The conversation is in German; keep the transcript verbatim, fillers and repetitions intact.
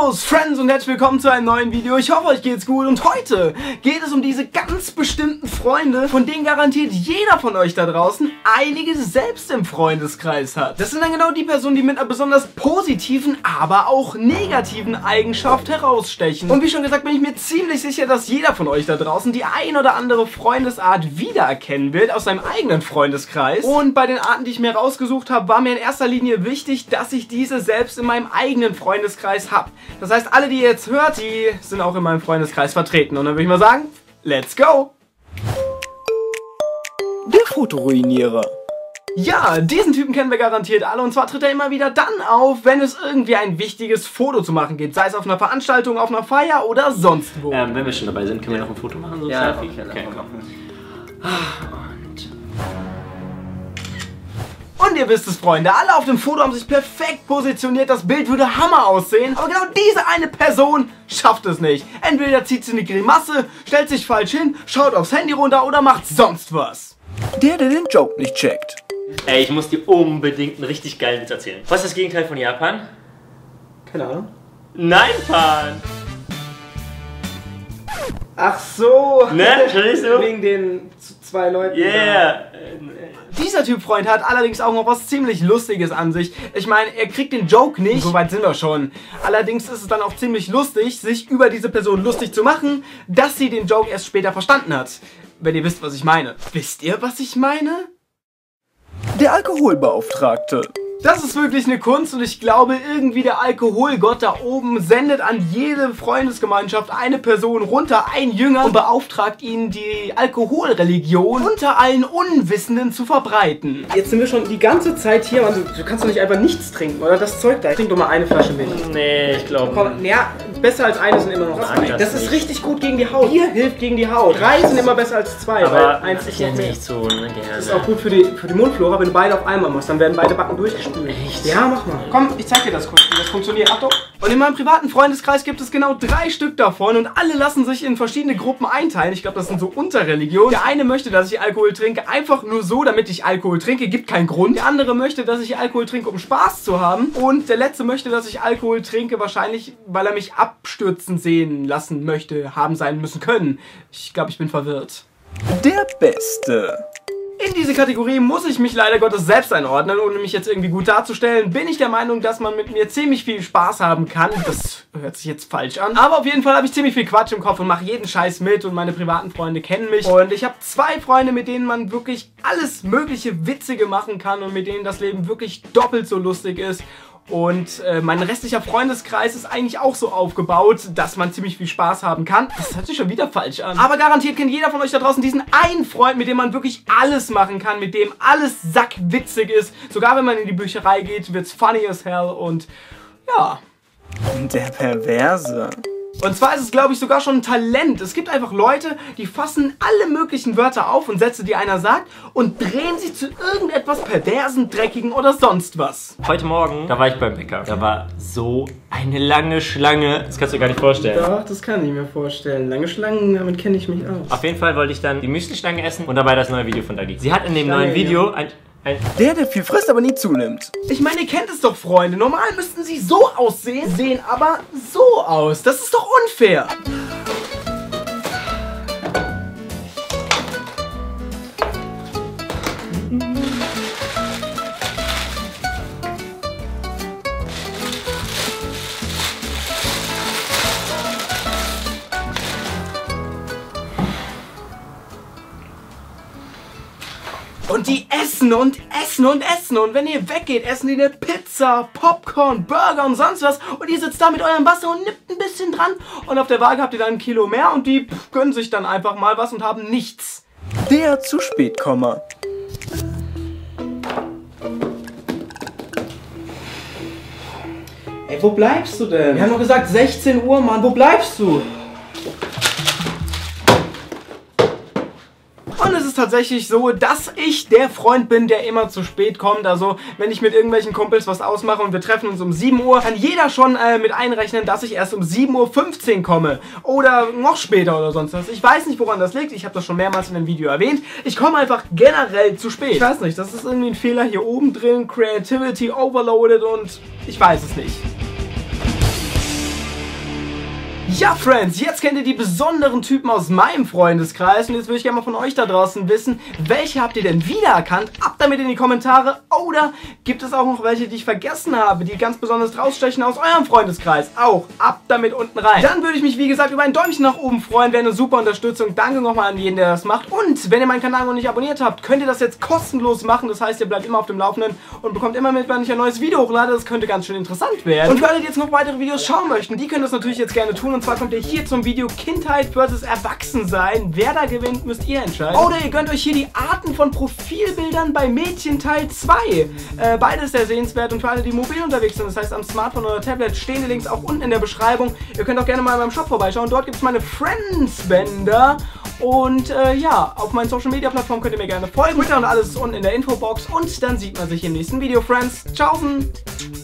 Servus Friends und herzlich willkommen zu einem neuen Video. Ich hoffe, euch geht's gut und heute geht es um diese ganz bestimmten Freunde, von denen garantiert jeder von euch da draußen einige selbst im Freundeskreis hat. Das sind dann genau die Personen, die mit einer besonders positiven, aber auch negativen Eigenschaft herausstechen. Und wie schon gesagt, bin ich mir ziemlich sicher, dass jeder von euch da draußen die ein oder andere Freundesart wiedererkennen wird aus seinem eigenen Freundeskreis. Und bei den Arten, die ich mir rausgesucht habe, war mir in erster Linie wichtig, dass ich diese selbst in meinem eigenen Freundeskreis habe. Das heißt, alle, die ihr jetzt hört, die sind auch in meinem Freundeskreis vertreten. Und dann würde ich mal sagen, let's go! Der Fotoruinierer. Ja, diesen Typen kennen wir garantiert alle und zwar tritt er immer wieder dann auf, wenn es irgendwie ein wichtiges Foto zu machen geht. Sei es auf einer Veranstaltung, auf einer Feier oder sonst wo. Ähm, wenn wir schon dabei sind, können wir noch ein Foto machen? So ja, Selfie? okay, okay, komm. Und... Und ihr wisst es, Freunde, alle auf dem Foto haben sich perfekt positioniert, das Bild würde Hammer aussehen, aber genau diese eine Person schafft es nicht. Entweder zieht sie eine Grimasse, stellt sich falsch hin, schaut aufs Handy runter oder macht sonst was. Der, der den Joke nicht checkt. Ey, ich muss dir unbedingt einen richtig geilen Witz erzählen. Was ist das Gegenteil von Japan? Keine Ahnung. Nein, Pan! Ach so. Ne? Verstehst du? Wegen den zwei Leuten. Yeah! Dieser Typ Freund hat allerdings auch noch was ziemlich Lustiges an sich. Ich meine, er kriegt den Joke nicht, so weit sind wir schon. Allerdings ist es dann auch ziemlich lustig, sich über diese Person lustig zu machen, dass sie den Joke erst später verstanden hat. Wenn ihr wisst, was ich meine. Wisst ihr, was ich meine? Der Alkoholbeauftragte. Das ist wirklich eine Kunst und ich glaube irgendwie der Alkoholgott da oben sendet an jede Freundesgemeinschaft eine Person runter, ein Jünger und beauftragt ihn, die Alkoholreligion unter allen Unwissenden zu verbreiten. Jetzt sind wir schon die ganze Zeit hier und du kannst doch nicht einfach nichts trinken, oder? Das Zeug da. Trink doch mal eine Flasche Milch. Nee, ich glaube... Komm, ja, besser als eine sind immer noch zwei. Das, das ist nicht. richtig gut gegen die Haut. Bier hilft gegen die Haut. Drei sind immer besser als zwei, aber weil eins ich ist noch jetzt mehr. nicht so ne, gerne. Das ist auch gut für die, für die Mundflora, wenn du beide auf einmal machst, dann werden beide Backen durchgespült. Echt? Ja, mach mal. Komm, ich zeig dir das kurz, wie das funktioniert. Achtung. Und in meinem privaten Freundeskreis gibt es genau drei Stück davon und alle lassen sich in verschiedene Gruppen einteilen. Ich glaube, das sind so Unterreligionen. Der eine möchte, dass ich Alkohol trinke, einfach nur so, damit ich Alkohol trinke, gibt keinen Grund. Der andere möchte, dass ich Alkohol trinke, um Spaß zu haben. Und der letzte möchte, dass ich Alkohol trinke, wahrscheinlich, weil er mich abstürzen sehen lassen möchte, haben sein müssen können. Ich glaube, ich bin verwirrt. Der Beste. In diese Kategorie muss ich mich leider Gottes selbst einordnen, ohne mich jetzt irgendwie gut darzustellen, bin ich der Meinung, dass man mit mir ziemlich viel Spaß haben kann. Das hört sich jetzt falsch an. Aber auf jeden Fall habe ich ziemlich viel Quatsch im Kopf und mache jeden Scheiß mit und meine privaten Freunde kennen mich. Und ich habe zwei Freunde, mit denen man wirklich alles mögliche Witzige machen kann und mit denen das Leben wirklich doppelt so lustig ist. Und äh, mein restlicher Freundeskreis ist eigentlich auch so aufgebaut, dass man ziemlich viel Spaß haben kann. Das hört sich schon wieder falsch an. Aber garantiert kennt jeder von euch da draußen diesen einen Freund, mit dem man wirklich alles machen kann, mit dem alles sackwitzig ist. Sogar wenn man in die Bücherei geht, wird's funny as hell und ja. Der Perverse. Und zwar ist es, glaube ich, sogar schon ein Talent. Es gibt einfach Leute, die fassen alle möglichen Wörter auf und Sätze, die einer sagt, und drehen sie zu irgendetwas Perversen, Dreckigen oder sonst was. Heute Morgen, da war ich beim Bäcker. Da war so eine lange Schlange. Das kannst du dir gar nicht vorstellen. Doch, das kann ich mir vorstellen. Lange Schlangen, damit kenne ich mich aus. Auf jeden Fall wollte ich dann die Müsli-Schlange essen und dabei das neue Video von Dagi. Sie hat in dem Schlange, neuen Video ein... Ein der, der viel frisst, aber nie zunimmt. Ich meine, ihr kennt es doch, Freunde. Normal müssten sie so aussehen, sehen aber so aus. Das ist doch unfair. Und die essen und essen und essen und wenn ihr weggeht, essen die eine Pizza, Popcorn, Burger und sonst was und ihr sitzt da mit eurem Wasser und nippt ein bisschen dran und auf der Waage habt ihr dann ein Kilo mehr und die gönnen sich dann einfach mal was und haben nichts. Der zu spät Komma. Ey, wo bleibst du denn? Wir haben doch gesagt sechzehn Uhr, Mann, wo bleibst du? Und es ist tatsächlich so, dass ich der Freund bin, der immer zu spät kommt. Also, wenn ich mit irgendwelchen Kumpels was ausmache und wir treffen uns um sieben Uhr, kann jeder schon äh, mit einrechnen, dass ich erst um sieben Uhr fünfzehn komme. Oder noch später oder sonst was. Ich weiß nicht, woran das liegt. Ich habe das schon mehrmals in dem Video erwähnt. Ich komme einfach generell zu spät. Ich weiß nicht, das ist irgendwie ein Fehler hier oben drin. Creativity overloaded und ich weiß es nicht. Ja, Friends, jetzt kennt ihr die besonderen Typen aus meinem Freundeskreis und jetzt würde ich gerne mal von euch da draußen wissen, welche habt ihr denn wiedererkannt? Ab damit in die Kommentare. Oder gibt es auch noch welche, die ich vergessen habe, die ganz besonders rausstechen aus eurem Freundeskreis? Auch ab damit unten rein. Dann würde ich mich, wie gesagt, über ein Däumchen nach oben freuen, wäre eine super Unterstützung. Danke nochmal an jeden, der das macht. Und wenn ihr meinen Kanal noch nicht abonniert habt, könnt ihr das jetzt kostenlos machen. Das heißt, ihr bleibt immer auf dem Laufenden und bekommt immer mit, wenn ich ein neues Video hochlade. Das könnte ganz schön interessant werden. Und für alle, die jetzt noch weitere Videos schauen möchten, die können das natürlich jetzt gerne tun. Und zwar kommt ihr hier zum Video Kindheit versus Erwachsensein. Wer da gewinnt, müsst ihr entscheiden. Oder ihr gönnt euch hier die Arten von Profilbildern bei Mädchen Teil zwei. Äh, beides sehr sehenswert und für alle, die mobil unterwegs sind, das heißt am Smartphone oder Tablet, stehen die Links auch unten in der Beschreibung. Ihr könnt auch gerne mal in meinem Shop vorbeischauen. Dort gibt es meine Friends-Bänder. Und äh, ja, auf meinen Social Media Plattformen könnt ihr mir gerne folgen. Twitter und alles ist unten in der Infobox. Und dann sieht man sich im nächsten Video, Friends. Tschaußen!